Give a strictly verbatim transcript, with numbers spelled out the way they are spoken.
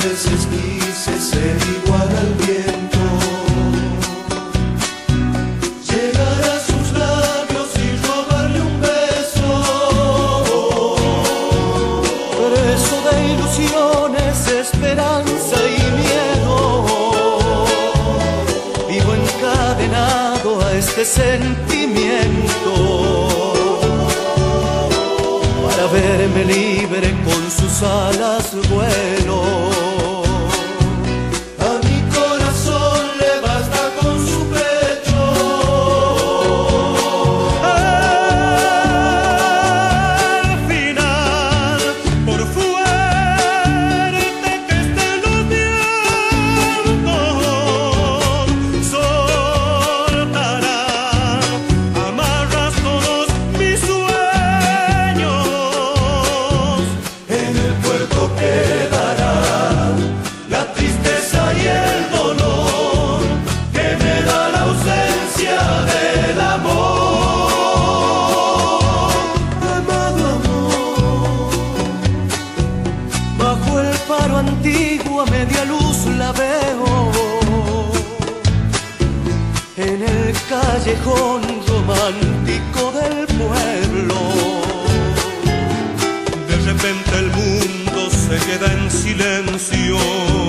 veces quise ser igual al viento, llegar a sus labios y robarle un beso. Preso de ilusiones, esperanza y miedo, vivo encadenado a este sentimiento. Para verme libre con sus alas vuelo. A mi corazón le basta con su pecho. Al final, por fuerte que estén los vientos, soltarán amarras todos mis sueños. En el puerto quedará la tristeza y el dolor que me da la ausencia del amor. Amado amor, Bajo el faro antiguo a media luz la veo, en el callejón romántico del pueblo. De repente el mundo se queda en silencio.